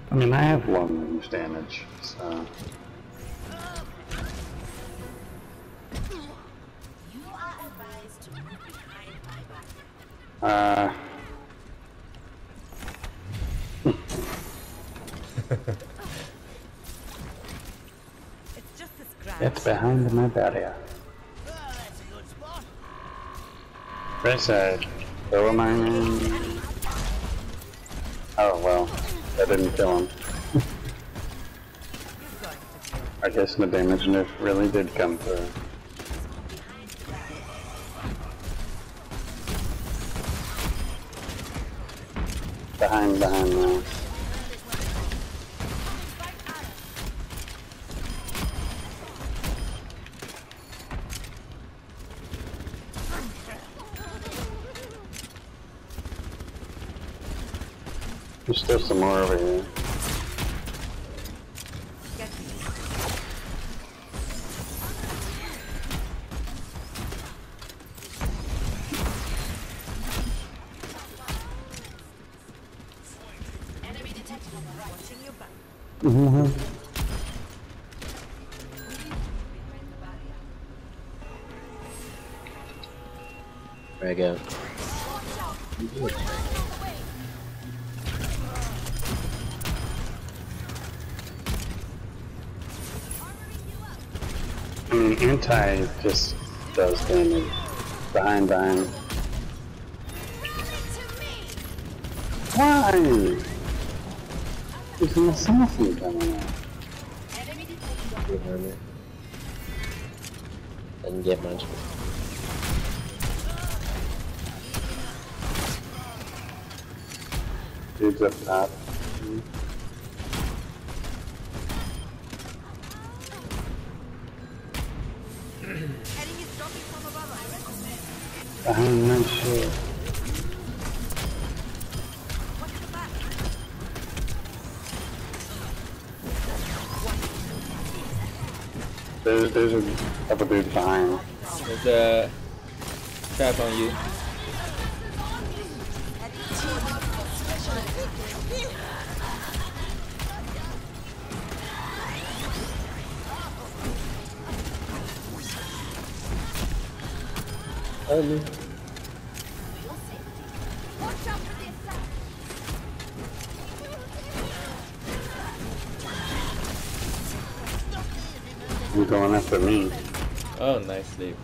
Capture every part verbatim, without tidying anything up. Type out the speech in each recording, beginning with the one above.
I mean, I have long range damage, so. Uh. It's just the scratch. It's behind my barrier. Right side. Throw mine in. Oh well, that didn't kill him. I guess the damage nerf really did come through. Behind, behind now. There's still some more over here. Enemy detected. Watching your back. Mm-hmm. Frag out. I mean, anti just does damage. Behind, behind. Why? There's an assassin coming out. Behind me. Didn't get much. Dude's up top. Behind my shit. There's, there's a couple dudes behind. There's a trap on you. Oh, me. You're going after me. Oh, nice sleep.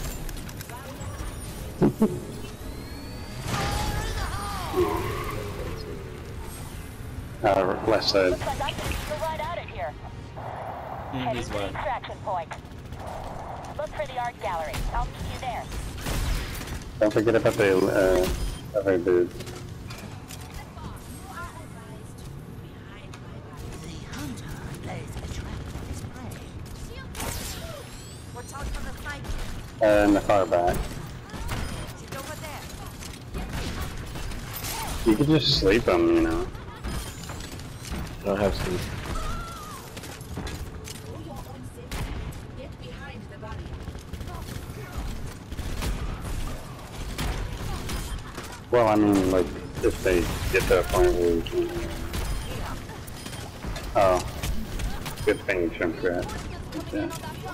Uh, left side. Looks like I can get right out of here. Mm, Heading he's to the one. extraction point. Look for the art gallery. I'll meet you there. Don't forget about the uh, other dude. Uh, in the far back. You could just sleep them, you know. I don't have sleep. Well, I mean, like, if they get to a point where you can... Oh. Good thing, Junkrat. Yeah.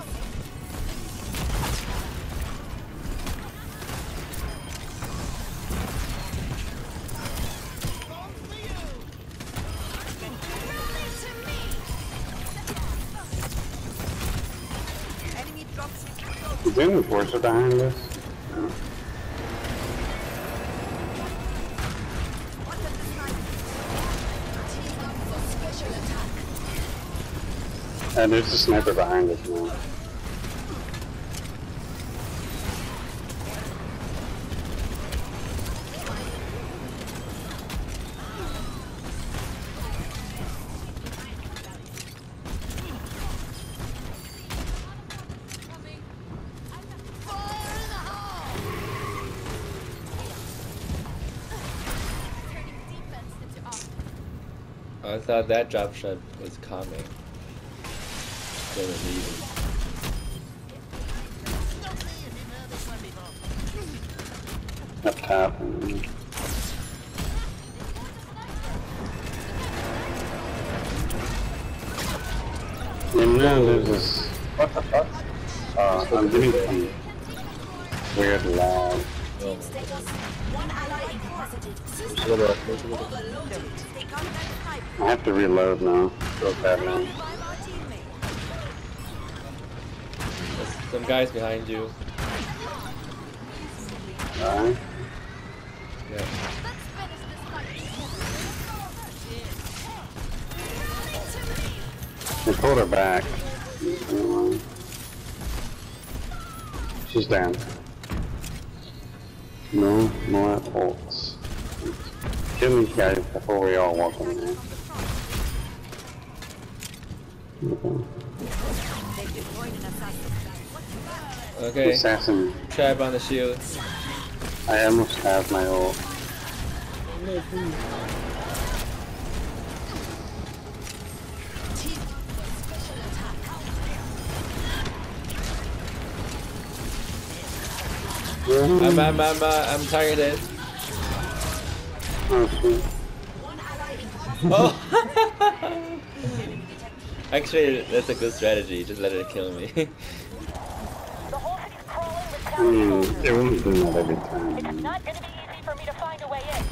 Is the enforcer behind us? No. And there's a sniper behind us now. I thought that drop shot was coming. They were leaving. Up top. And now there's this. What the fuck? Uh, I'm getting some weird lag. Oh, Status. One ally deposited. System should have overloaded. Take out that sniper. I have to reload now. So bad now. Revive our teammate. There's some guys behind you. Alright. Yeah. They pulled her back. She's down. No more ults. Kill these guys before we all walk in there. Okay. They deployed an assassin. Okay. Assassin. Trap on the shield. I almost have my ult. I'm I'm I'm uh, I'm targeted. Oh, sweet. Oh. Actually, that's a good strategy. Just let it kill me. The whole city's crawling with I counter mean, soldiers. it won't do that every time. It's not gonna be easy for me to find a way in.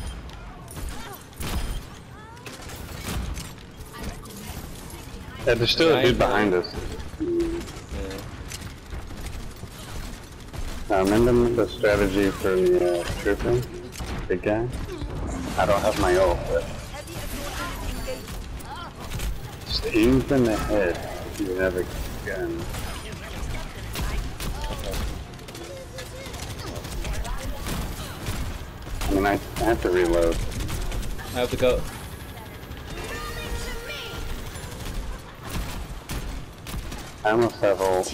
Yeah, there's still a dude behind us. Yeah. Now, remember the strategy for the uh, trooper? Big guy? I don't have my ult, but Heavy assault is engaged. just aim from the head. You have a gun. I mean, I I have to reload. I have to go. I almost have ult.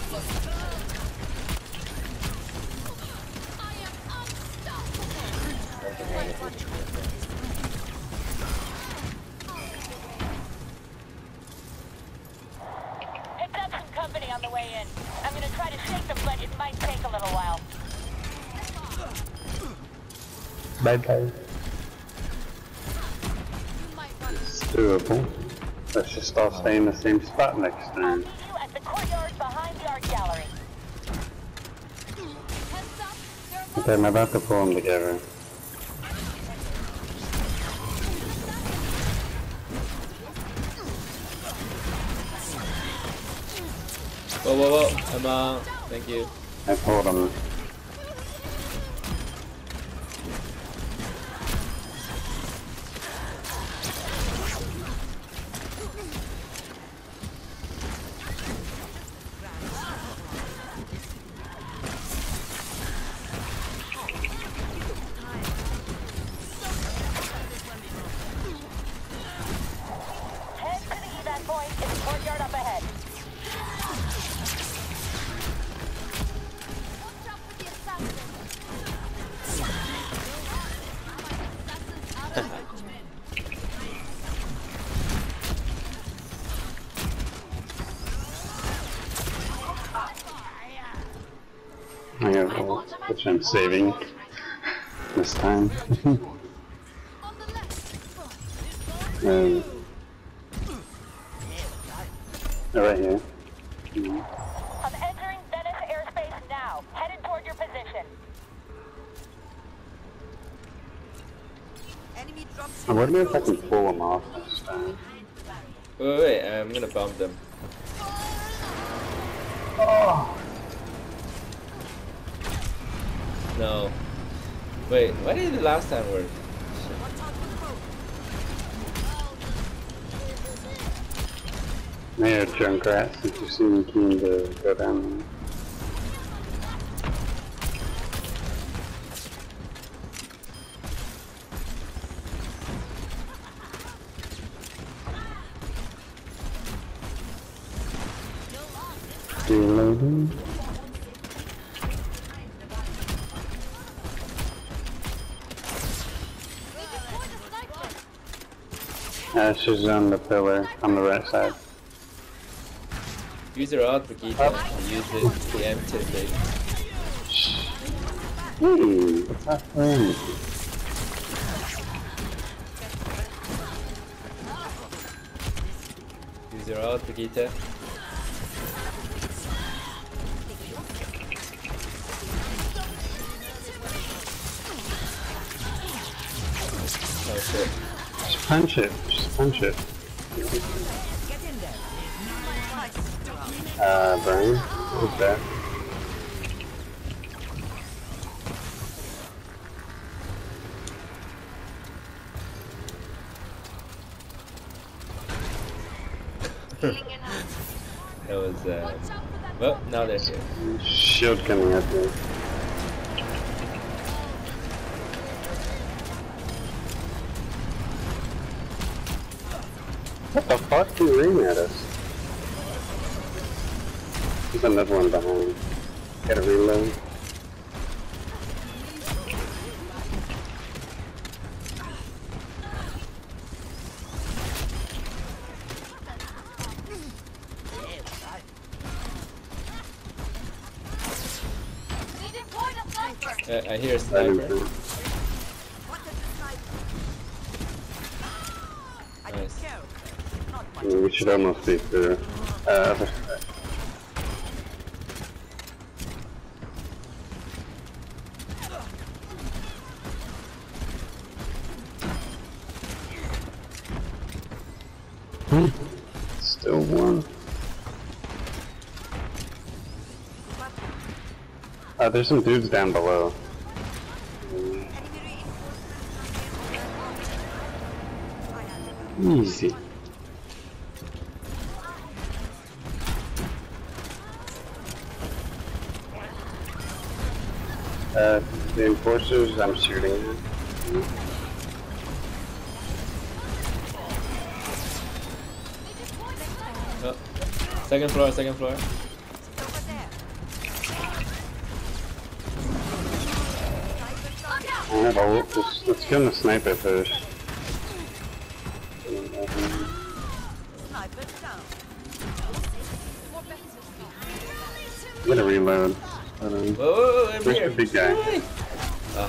Picked up some company on the way in. I'm gonna try to shake them, but it might take a little while. Bye bye. It's doable. Let's just all stay in the same spot next I'll time. meet you at the courtyard behind the art gallery. Okay, I'm about to pull them together. Whoa, whoa, whoa. I'm out. Thank you. I pulled them. Head to the evac point in the courtyard up ahead. I have ult, which I'm saving this time. um, oh, right here. Mhm. I'm entering Venice airspace now. Headed toward your position. Enemy drops. I wonder if I can pull them off this time. Wait, wait, wait. I'm gonna bomb them. No. Wait, why did the last time work? Mayor Junkrat, since you seem keen to go down there. Reloading. Ash is on the pillar on the right side. Use your ult, Brigitte, and use it preemptively. Hey, what's that thing? Use your ult, Brigitte. shit. Just punch it. Just punch it. Get in there. Uh, Brian? What's that? That was, uh... well, now they're here. Shield coming at me. What the fuck? You aiming at us? There's another one behind. Gotta reload. Uh, I hear a sniper. What is the sniper? I don't Nice. care. Not much. We should almost be through. Uh, other side. Still one. Uh, there's some dudes down below. Enemy reinforcements. Easy. Uh, the enforcers I'm shooting at. Oh. Second floor, second floor. Over there. I have a look. Let's, let's kill the sniper first. Sniper's down. I'm gonna reload. Hold on. Whoa, whoa, whoa, I'm Where's here. the big guy? Ah,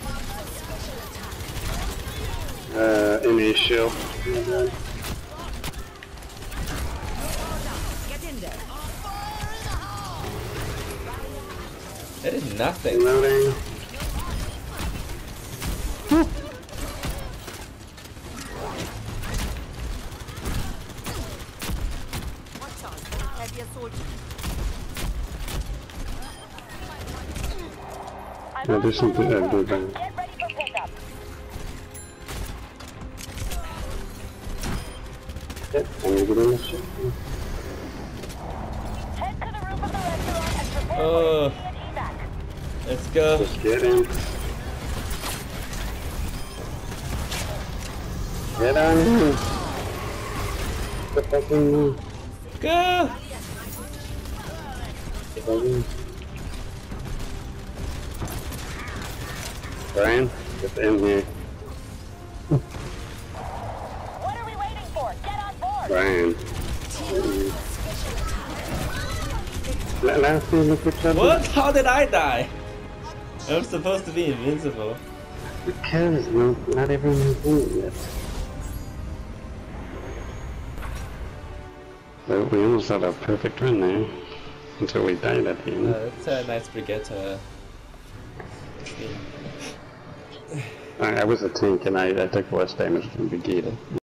Uh, in a shield. Get in there. that is nothing. Reloading. Watch out. Heavy assault. Yeah, there's something that do that. Get ready for pickup. Yep, I'm gonna get in the ship. Head to the roof of the restaurant and prepare Oh. for an evac. Let's go. Just get in. Get on in. The fucking. Go! Brian, get in here. What are we waiting for? Get on board. Brian. Let, let us see, look at each other. What? How did I die? I'm supposed to be invincible. Because no, not everyone has done it yet. But we almost had a perfect run there. Until we died at the Uh, end. that's a nice Brigitte. I, I was a tank and I, I took less damage from Vegeta.